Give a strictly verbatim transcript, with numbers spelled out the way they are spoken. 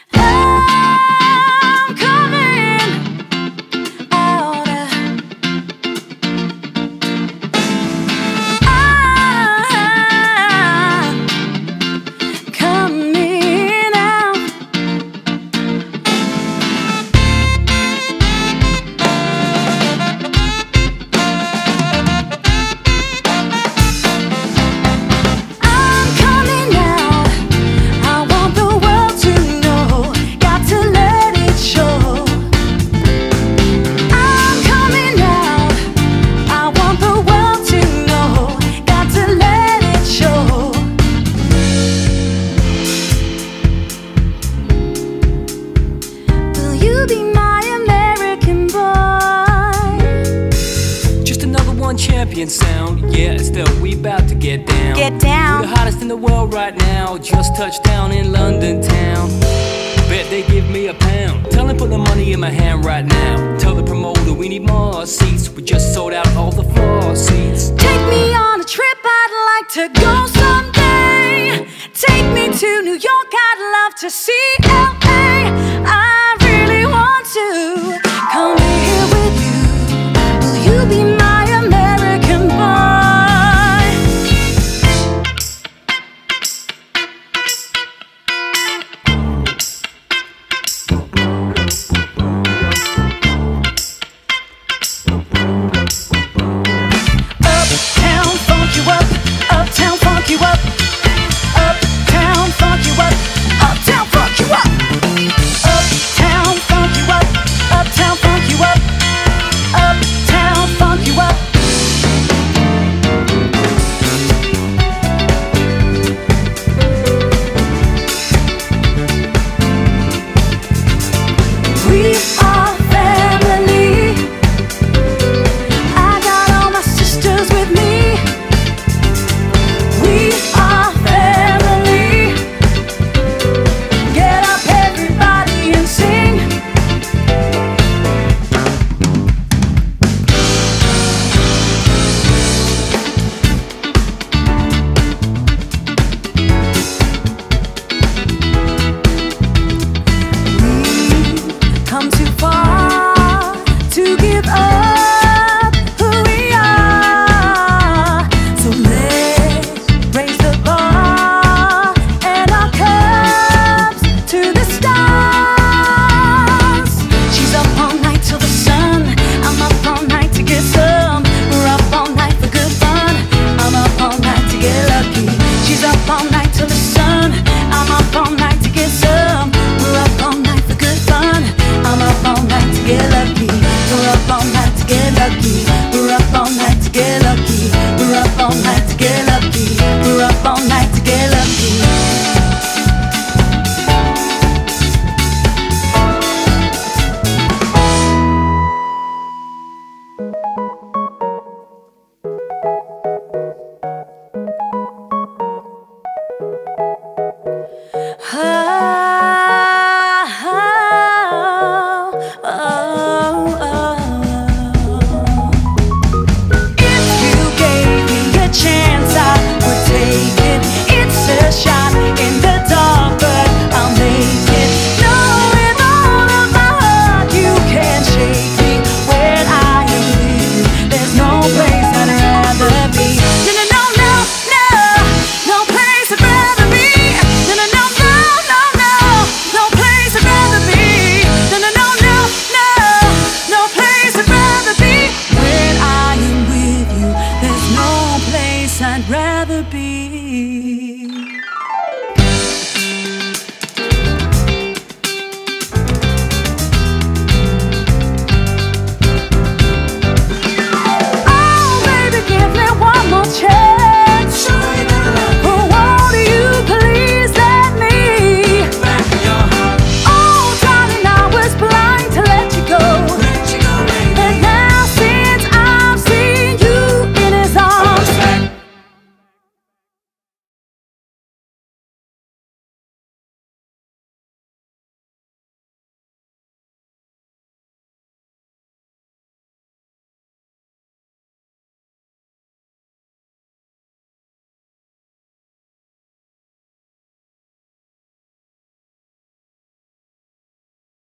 I'm coming out. I'm coming out. I'm coming out. I want the world to know. Got to let it show. I'm coming out. I want the world to know. Got to let it show. Will you be my American boy? Just another one champion sound. Yeah, still we bout to get down. Get down. We're the hottest in the world right now. Just touched down in London town. Bet they give me a pound. Tell them put the money in my hand right now. Tell the promoter we need more seats. We just sold out all the floor seats. Take me on a trip, I'd like to go someday. Take me to New York, I'd love to see L A. I